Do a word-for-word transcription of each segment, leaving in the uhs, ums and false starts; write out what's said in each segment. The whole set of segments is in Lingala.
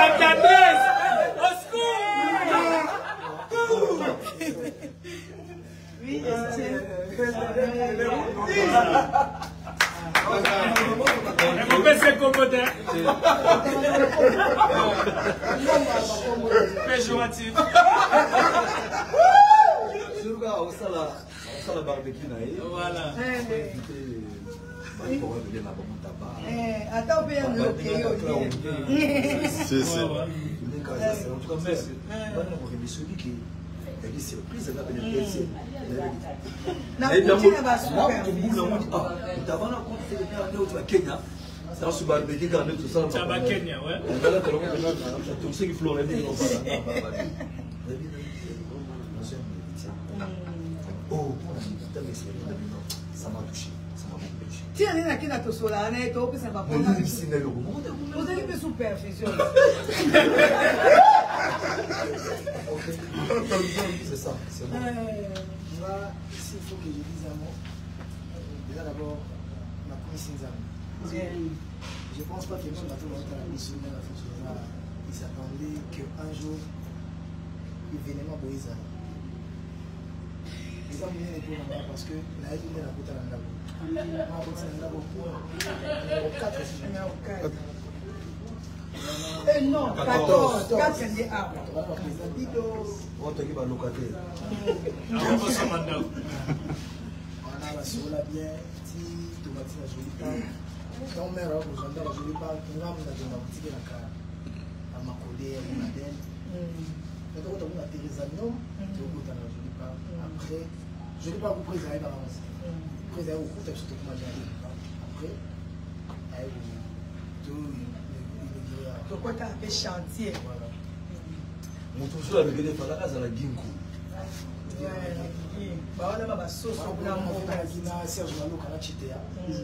d'adresse. Au secours. Oui, elle vous fait ses compotés. Péjoratif. Ça la barbecue naïe. Voilà. Attends, bien le C'est ça. Elle dit surprise, elle a bien Kenya. Ça se barbecue quand même tout ça. Ça va Kenya, ouais. Tout ce qui flore, elle dit oh, ça m'a touché. Ça m'a beaucoup touché. Tu es là qui n'a pas sola, on est au plus sympa pour nous. C'est le gros. Vous avez plus superficiel. C'est ça, c'est bon. Moi, s'il faut que je dise un mot, déjà d'abord, ma connaissance d'amour. Je ne pense pas que même bateau dans la mission, il s'attendait qu'un jour, événement Boïsa. Les hommes viennent pour moi parce que la vie est la côte à l'Andabo. La côte à l'Andabo pour numéro quatre, si je numéro quatre. Eh non, quatorze. quatre c'est des arbres. On va te dire locataire. On a la sola bien, si tomate la jolie part. Quand on met la jolie part, on va mettre la boutique à ma collègue, à ma denne. Quand on a Teresa non, tu vas la jolie part. Après, je ne vais pas vous préserver par avance. Préserver au coup, tu as surtout comment j'ai dit. Après, pourquoi tu as fait chantier? Mon toujours avec des falakas à la Ginko. Bah, on a ma sauce au blanc. On a Serge Malo qui a cheaté.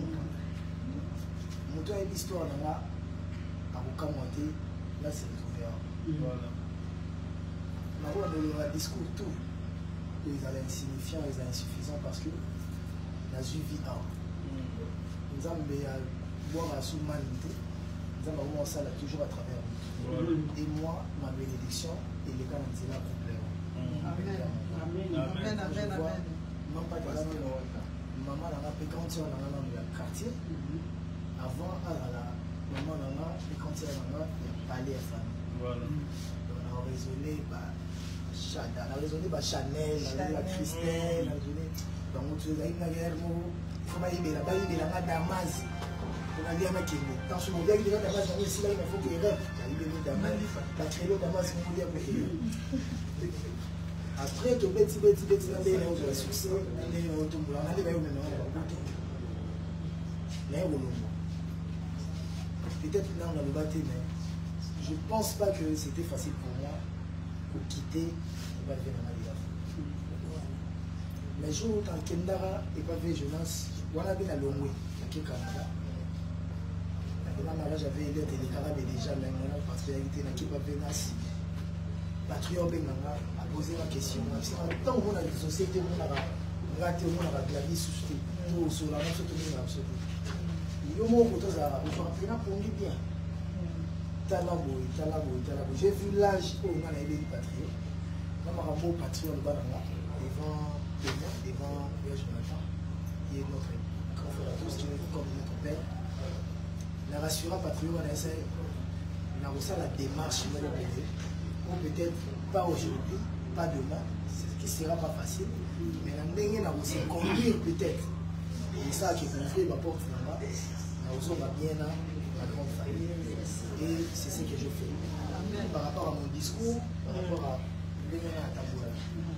Mon toit est l'histoire là, à Rukamonté, là c'est ouvert. Voilà. On a discours tout. Ils allaient insignifiants, ils allaient insuffisants parce que la vie a. Nous avons boire à sous humanité. Nous avons ça toujours à travers nous. Et moi, ma bénédiction, et les gars, nous là pour plaire. Amen. Amen. Amen. Amen. Même pas que maman n'a pas quand on a dans le quartier. Avant, maman n'a pas quand on a parlé à famille. On a raisonné. On a raisonné par Chanel, la Christelle, on a raisonné par Guillermo, il faut que la Damas. On a dit à ma kine. Tant que mon gars, il est Damas, il est là, il faut qu'il rêve. Il est Damas, la créole Damas, il faut dire que. Après, tu bêtis, bêtis, bêtis, on a eu le succès, on a eu le tout. On a eu le maintenant, on a eu le tout. Peut-être là, on a le battu, mais je ne pense pas que c'était facile pour moi. Pour quitter et pas venir en Malia. Mais je suis en Kendara et pas venir jeunesse. Voilà bien à Lomoué, à Canada. J'avais aidé les Carabes déjà, mais maintenant, parce qu'il y a une pas venir. Patriote Benanga a posé la question. Tant qu'on a une société, on a raté, on a la vie suscitée. Nous, sur la même chose, on a absolu. Il y a un mot pour tout ça, on va faire pour nous bien. Talaboy, Talaboy, Talaboy. J'ai vu l'âge où on a aidé les patriotes. Quand on a un beau patriote devant, devant, devant, Jonathan, qui est notre conférateur, qui est comme notre père. La rassurant patriote, on a essayé, on a reçu la démarche, ou peut-être pas aujourd'hui, pas demain, ce qui ne sera pas facile, mais on a aussi conduire peut-être. Et ça qui est ouvert ma porte là-bas, on va bien là, la grande famille. Et c'est ce que je fais. Par rapport à mon discours, par rapport à l'événement à Tamboula.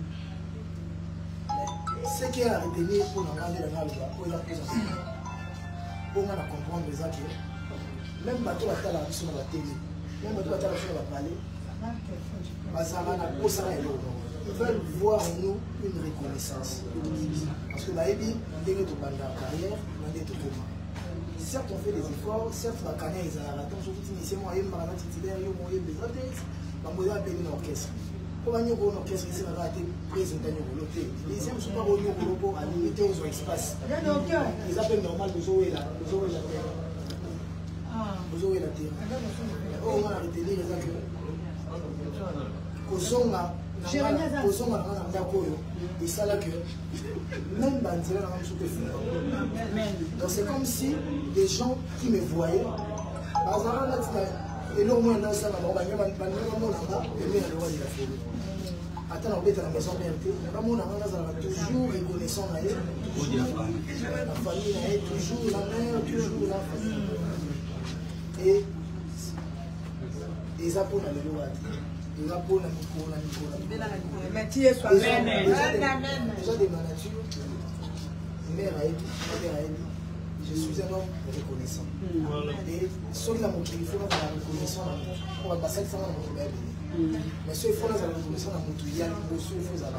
Ce qui est à retenir pour nous regarder la malle, pour la plus pour nous comprendre les actes, même bateau à la sur la télé, même bateau à la sur la palais, ils veulent voir en nous une reconnaissance. Parce que Maïbi, dès que tu parles de la carrière, on est tout comment. Certes, on fait des efforts, certes, la carrière est à la temps, je vous dis, c'est moi, il y a un titulaire, il y a un titulaire, il y a un orchestre. Pour un orchestre, il y a un président de l'autre. Les hommes ne sont pas venus au repos à limiter aux espaces. Ils appellent normal de jouer là, de jouer la terre. De jouer la terre. on a retenir les actes. Kozonga, kozonga na na ndako yo. Et ça là que même bandira na msupe fina. Donc c'est comme si des gens qui me voyaient, par exemple là et là au moins dans ça, on va y avoir un panneau là-bas, et bien le roi de la forêt. Attends, on va être à la maison B M T. Là, on a toujours reconnaissant la famille, toujours la mère, toujours la famille. Et ils apprennent à le voir. Ils apprennent à nous pour la mais tu es soi déjà de ma nature, mère a aidé, ma mère a aidé. Je suis un homme reconnaissant. Et ceux qui ont qu'il faut la reconnaissance, on va passer le temps à la mais ceux qui font la reconnaissance, on va il y a les boss, il faut la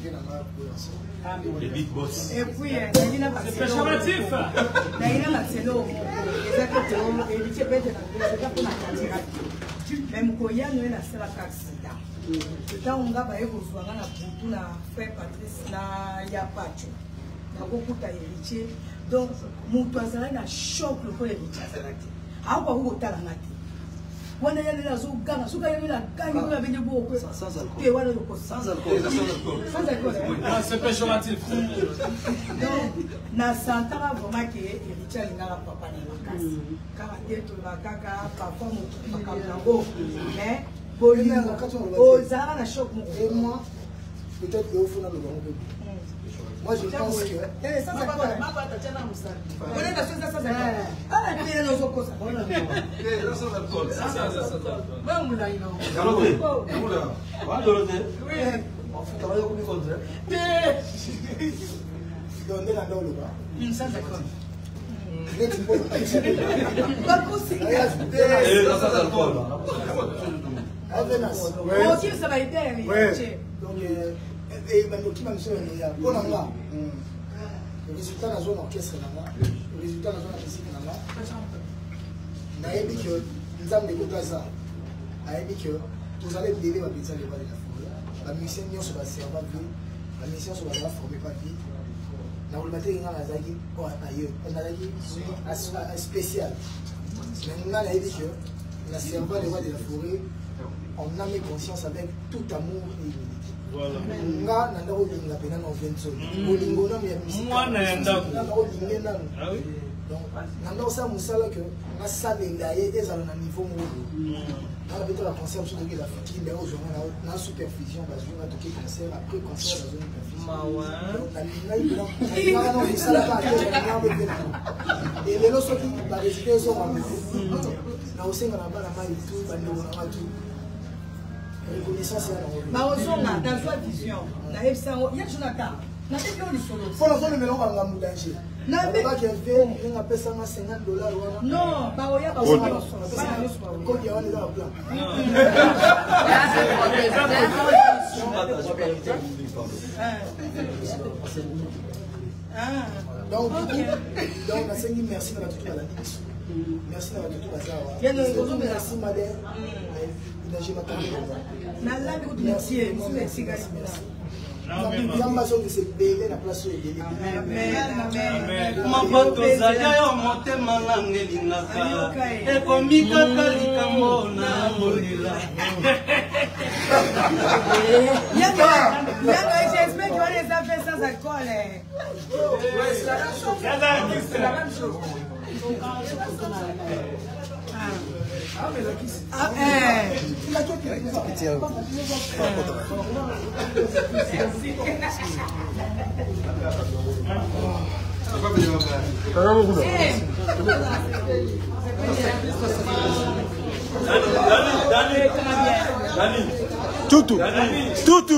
les big boss. Et puis, il y a c'est péjoratif. Il y a Marcelo, exactement, et il tient bien de la mais Moukoya nous est la seule accident. C'est quand on va aller rejoindre la boutou la frère Patrice na Yapacho. Na beaucoup d'héritiers. Donc, Moutoisana na choc le point héritier. Ah, on va vous voter la matin. On a eu la zougana, zougana eu la gagne, on a venu beaucoup. Sans alcool. Sans alcool. Sans alcool. C'est péjoratif. Donc, na santara vraiment que héritier n'a papa na makasi. Car tout le kaka papa mon papa mais Ozara na choc mon et moi peut-être que au fond dans le bon. Moi je pense que eh ça ça quoi ma pas tena musa on est dans ça ça ça ah puis nos autres ça voilà eh ça ça ça ça ça ba mula ino Mula wa dorote oui on fait travailler comme contre donc dans dans le bas une ça ça quoi pas possible eh ça ça alcool Avenas oh qui ça va aider donc et même qui m'a monsieur il y a pour là le résultat de la zone orchestre là le résultat de la zone musique là na ebi que nous avons des ça a ebi que vous allez délai va pizza les balles de la forêt la musicien nous se va servir bien la musicien se va former pas bien na le matin il y a la zaki oh ailleurs on a la spécial mais nous a ebi que la serveur les balles de la forêt on a mis conscience avec tout amour et humilité. Voilà. Nga nanda ko linga pena no venso. Bolingo na me musique. Moi na nda ko. Na ko linga na. Ah oui. Donc nanda ko sa musala que na sabe ngaye ezala na niveau mo. Na la beto la concert sur la fatigue mais aujourd'hui na na supervision ba jouer à toquer concert après concert la zone supervision. Mawa. Na linga ina. Na no musala pa na be be. Et les loso qui ba résider so ma. Na osenga na ba na mai tout ba ndo na matu. Reconnaissance ma ozonga dans sa vision na epsa il y a Jonathan na teki on solo faut la zone melon ba ngamu danger na be ba qui fait il a payé cinquante dollars non ba oya ba solo ko dia wani la plan donc donc na sengi merci na tout la merci na tout bazawa merci madame je m'attendais na la bi kutu merci merci merci Yamba so se bele na place de délai. Amen amen. Mapato zalia yo motema nange lingaka. E komika kalikambo na molila. Yanga yanga j'espère que on les a fait sans alcool. C'est la même chose. Ah, eh. Il a tout fait. Tutu. Tutu.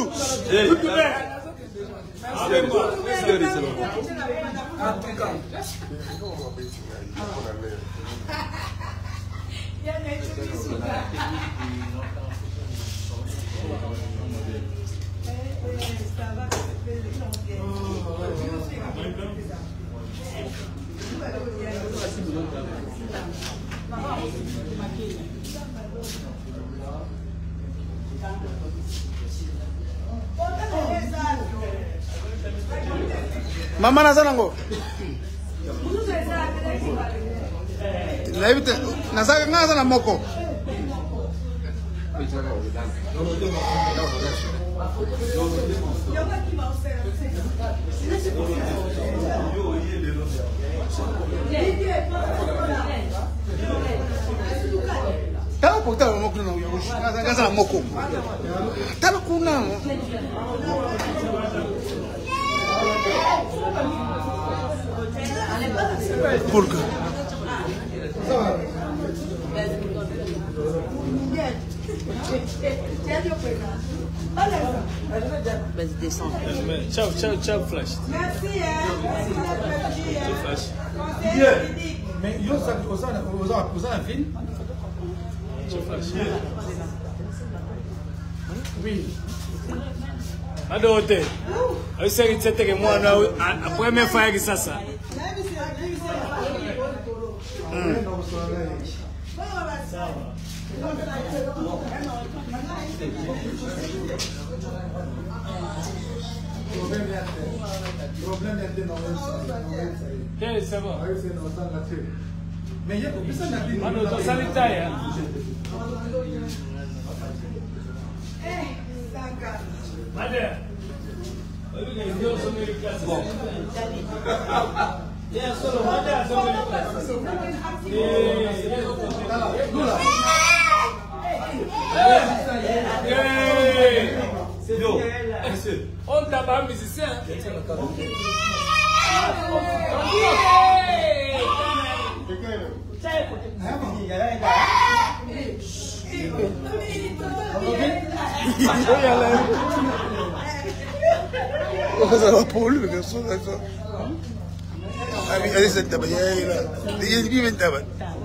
Mama nazanango. Na ibite nazaka ngaza na moko. Tala portala mo kuna yo ngaza moko. Tala kuna. Pourquoi? Vas-y, descends. Ciao, ciao, ciao, Flash. Merci, hein. Flash. Mais yo ça vous ça vous ça vous ça un film. Ciao, Flash. Oui. Adote. Aiseri tete mwana a première fois que ça ça. Problème était dans le Eh, c'est bon. mais il y a plus ça n'a dit Mano, to sanitaire. Eh, Saka. Madame. Bon. Yeah, solo madame, solo. On tabac musicien. Ça va pour lui, bien sûr, d'accord. Allez, c'est tabac, il a. Il est bien tabac.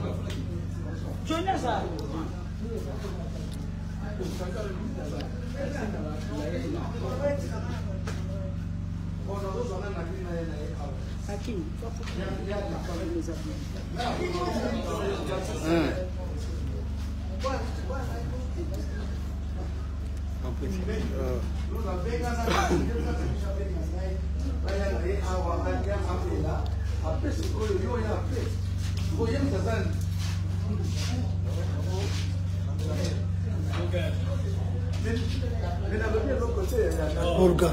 Burga.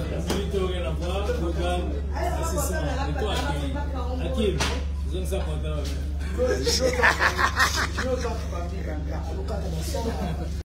Aqui, usando essa conta.